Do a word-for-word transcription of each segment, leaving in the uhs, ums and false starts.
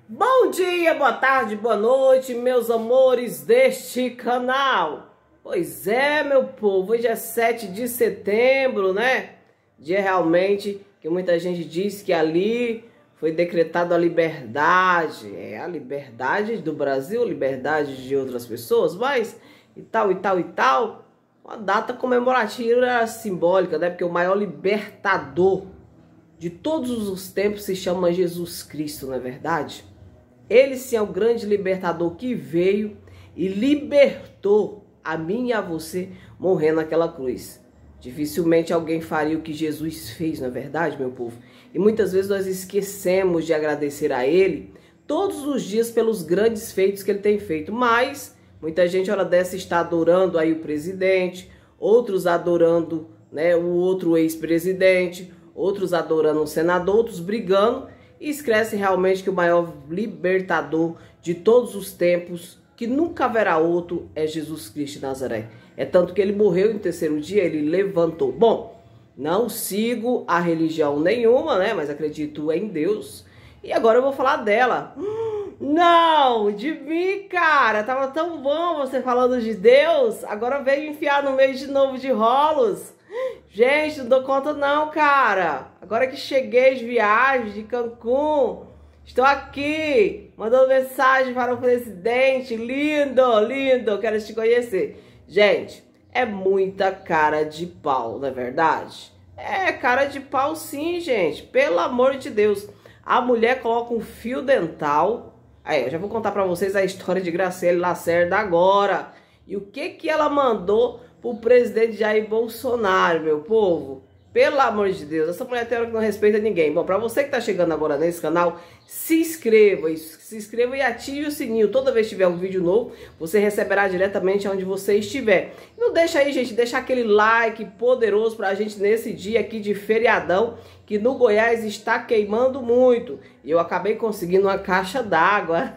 Bom dia, boa tarde, boa noite, meus amores deste canal. Pois é, meu povo, hoje é sete de setembro, né? Dia realmente que muita gente diz que ali foi decretado a liberdade. É a liberdade do Brasil, liberdade de outras pessoas, mas e tal, e tal, e tal. Uma data comemorativa simbólica, né? Porque o maior libertador de todos os tempos se chama Jesus Cristo, não é verdade? Ele sim é o grande libertador que veio e libertou a mim e a você morrendo naquela cruz. Dificilmente alguém faria o que Jesus fez, não é verdade, meu povo? E muitas vezes nós esquecemos de agradecer a Ele todos os dias pelos grandes feitos que Ele tem feito. Mas muita gente, hora dessa, está adorando aí o presidente, outros adorando, né, o outro ex-presidente, outros adorando o senador, outros brigando. E esquece realmente que o maior libertador de todos os tempos, que nunca haverá outro, é Jesus Cristo de Nazaré. É tanto que ele morreu e no terceiro dia ele levantou. Bom, não sigo a religião nenhuma, né? Mas acredito em Deus. E agora eu vou falar dela. Hum, não, de mim, cara. Tava tão bom você falando de Deus. Agora veio enfiar no meio de novo de rolos. Gente, não dou conta não, cara. Agora que cheguei de viagem de Cancún, estou aqui mandando mensagem para o presidente. Lindo, lindo, quero te conhecer. Gente, é muita cara de pau, não é verdade? É cara de pau sim, gente. Pelo amor de Deus. A mulher coloca um fio dental. Aí, eu já vou contar para vocês a história de Graciela Lacerda agora. E o que que ela mandou o presidente Jair Bolsonaro, meu povo. Pelo amor de Deus, essa mulher tem hora que não respeita ninguém. Bom, pra você que tá chegando agora nesse canal, se inscreva, se inscreva e ative o sininho. Toda vez que tiver um vídeo novo, você receberá diretamente onde você estiver. Não deixa aí, gente, deixa aquele like poderoso pra gente nesse dia aqui de feriadão, que no Goiás está queimando muito. E eu acabei conseguindo uma caixa d'água.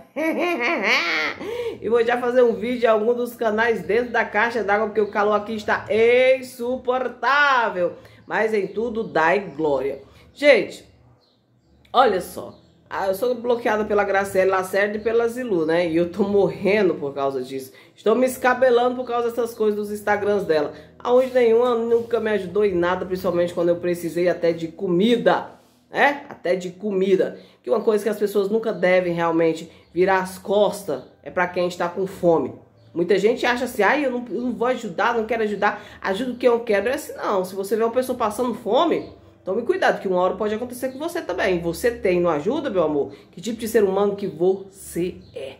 E vou já fazer um vídeo em algum dos canais dentro da caixa d'água, porque o calor aqui está insuportável. Mas em tudo dai glória. Gente, olha só. Eu sou bloqueada pela Graciela Lacerda e pela Zilu, né? E eu tô morrendo por causa disso. Estou me escabelando por causa dessas coisas dos Instagrams dela. Aonde nenhuma nunca me ajudou em nada, principalmente quando eu precisei até de comida. É? Até de comida. Que uma coisa que as pessoas nunca devem realmente virar as costas é para quem está com fome. Muita gente acha assim, ah, eu não, eu não vou ajudar, não quero ajudar, ajudo quem eu quero. É assim, não. Se você vê uma pessoa passando fome, tome cuidado, que uma hora pode acontecer com você também. Você tem, não ajuda, meu amor? Que tipo de ser humano que você é?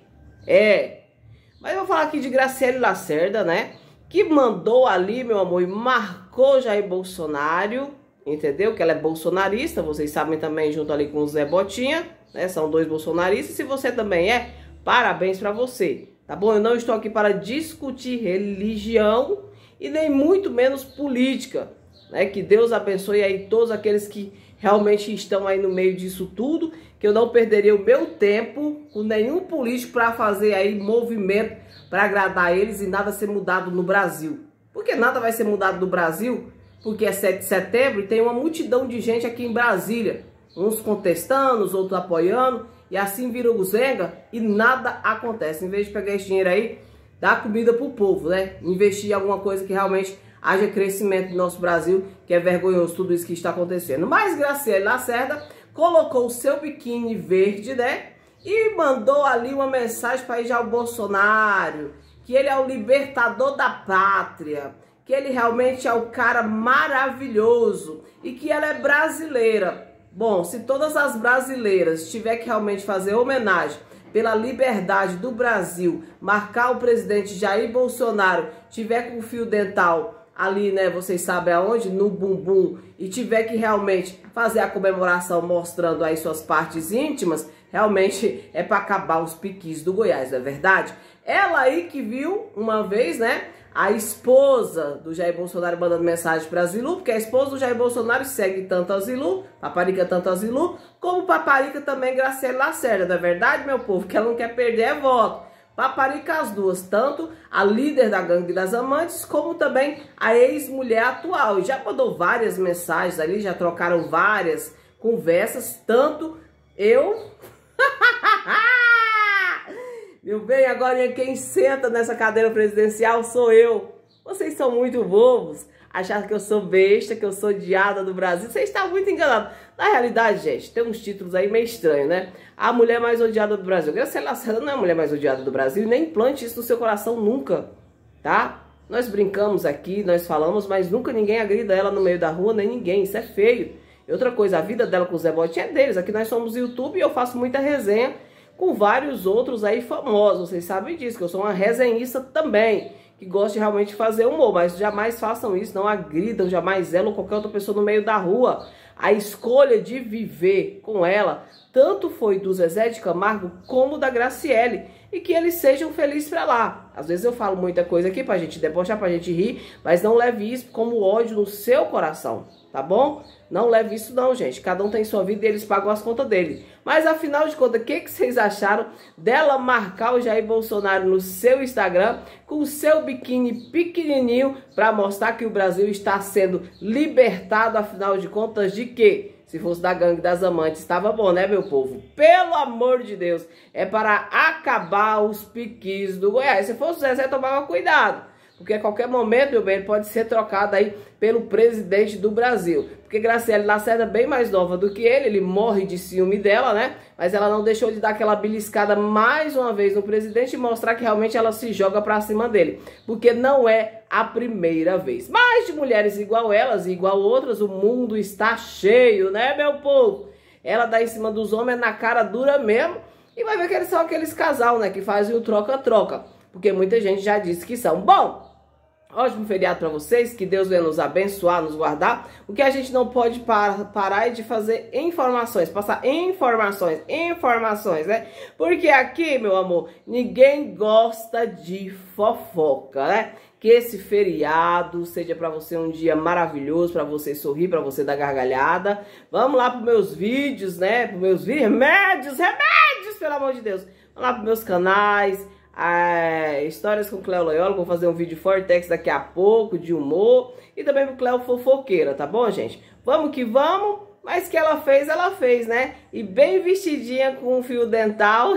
É. Mas eu vou falar aqui de Graciela Lacerda, né? Que mandou ali, meu amor, e marcou Jair Bolsonaro, entendeu? Que ela é bolsonarista, vocês sabem também, junto ali com o Zé Botinha, né? São dois bolsonaristas. Se você também é, parabéns pra você. Tá bom? Eu não estou aqui para discutir religião e nem muito menos política, né? Que Deus abençoe aí todos aqueles que realmente estão aí no meio disso tudo, que eu não perderia o meu tempo com nenhum político para fazer aí movimento para agradar eles e nada ser mudado no Brasil. Porque nada vai ser mudado no Brasil, porque é sete de setembro e tem uma multidão de gente aqui em Brasília, uns contestando, os outros apoiando. E assim vira o Zenga e nada acontece. Em vez de pegar esse dinheiro aí, dar comida pro povo, né? Investir em alguma coisa que realmente haja crescimento no nosso Brasil, que é vergonhoso tudo isso que está acontecendo. Mas Graciela Lacerda colocou o seu biquíni verde, né? E mandou ali uma mensagem para Jair Bolsonaro, que ele é o libertador da pátria, que ele realmente é o cara maravilhoso e que ela é brasileira. Bom, se todas as brasileiras tiver que realmente fazer homenagem pela liberdade do Brasil, marcar o presidente Jair Bolsonaro, tiver com o fio dental ali, né, vocês sabem aonde? No bumbum, e tiver que realmente fazer a comemoração mostrando aí suas partes íntimas, realmente é para acabar os piquis do Goiás, não é verdade? Ela aí que viu uma vez, né, a esposa do Jair Bolsonaro mandando mensagem para a Zilu, porque a esposa do Jair Bolsonaro segue tanto a Zilu, paparica tanto a Zilu, como paparica também Graciela Lacerda, não é verdade, meu povo? Que ela não quer perder é voto. Paparica as duas, tanto a líder da gangue das amantes, como também a ex-mulher atual. E já mandou várias mensagens ali, já trocaram várias conversas, tanto eu Viu bem? Agora quem senta nessa cadeira presidencial sou eu. Vocês são muito bobos. Achar que eu sou besta, que eu sou odiada do Brasil. Você está muito enganado. Na realidade, gente, tem uns títulos aí meio estranhos, né? A mulher mais odiada do Brasil. Graciela Lacerda não é a mulher mais odiada do Brasil. E nem implante isso no seu coração nunca, tá? Nós brincamos aqui, nós falamos, mas nunca ninguém agrida ela no meio da rua, nem ninguém. Isso é feio. E outra coisa, a vida dela com o Zé Botinha é deles. Aqui nós somos YouTube e eu faço muita resenha com vários outros aí famosos. Vocês sabem disso, que eu sou uma resenhista também, que gosta de realmente fazer humor, mas jamais façam isso, não agridam, jamais ela ou qualquer outra pessoa no meio da rua. A escolha de viver com ela, tanto foi do Zezé de Camargo como da Graciele, e que eles sejam felizes pra lá. Às vezes eu falo muita coisa aqui pra gente debochar, pra gente rir, mas não leve isso como ódio no seu coração, tá bom? Não leve isso não, gente. Cada um tem sua vida e eles pagam as contas dele. Mas afinal de contas, o que, que vocês acharam dela marcar o Jair Bolsonaro no seu Instagram com o seu biquíni pequenininho para mostrar que o Brasil está sendo libertado, afinal de contas, de quê? Se fosse da gangue das amantes, estava bom, né, meu povo? Pelo amor de Deus, é para acabar os piquis do Goiás. Se fosse o Zezé, tomava cuidado. Porque a qualquer momento, meu bem, ele pode ser trocado aí pelo presidente do Brasil. Porque Graciela Lacerda é bem mais nova do que ele, ele morre de ciúme dela, né? Mas ela não deixou de dar aquela beliscada mais uma vez no presidente e mostrar que realmente ela se joga pra cima dele. Porque não é a primeira vez. Mas de mulheres igual elas e igual outras, o mundo está cheio, né, meu povo? Ela dá em cima dos homens na cara dura mesmo e vai ver que eles são aqueles casal, né? Que fazem o troca-troca. Porque muita gente já disse que são. Bom, ótimo feriado para vocês, que Deus venha nos abençoar, nos guardar. O que a gente não pode par parar é de fazer informações, passar informações, informações, né? Porque aqui, meu amor, ninguém gosta de fofoca, né? Que esse feriado seja para você um dia maravilhoso, para você sorrir, para você dar gargalhada. Vamos lá para meus vídeos, né? Para meus vídeos, remédios, remédios, pelo amor de Deus. Vamos lá para meus canais. Ah, histórias com Cleo Loyola, vou fazer um vídeo Fortex daqui a pouco, de humor, e também pro Cleo Fofoqueira, tá bom, gente? Vamos que vamos, mas que ela fez, ela fez, né? E bem vestidinha com um fio dental.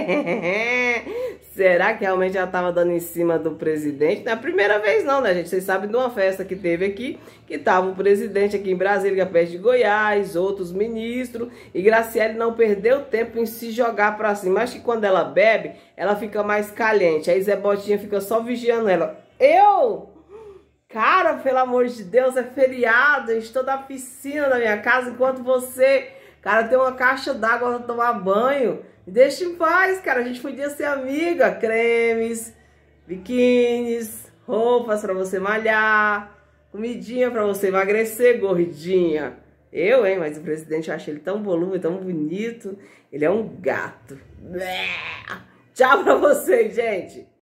Será que realmente ela tava dando em cima do presidente? Não é a primeira vez não, né, gente? Vocês sabem de uma festa que teve aqui, que tava o presidente aqui em Brasília, perto de Goiás, outros ministros, e Graciele não perdeu tempo em se jogar pra cima. Acho que quando ela bebe, ela fica mais caliente. Aí Zé Botinha fica só vigiando ela. Eu... Cara, pelo amor de Deus, é feriado, eu estou na piscina da minha casa, enquanto você, cara, tem uma caixa d'água para tomar banho. Me deixa em paz, cara, a gente podia ser amiga. Cremes, biquínis, roupas para você malhar, comidinha para você emagrecer, gordinha. Eu, hein, mas o presidente, eu acho ele tão volume, tão bonito, ele é um gato. Tchau pra vocês, gente.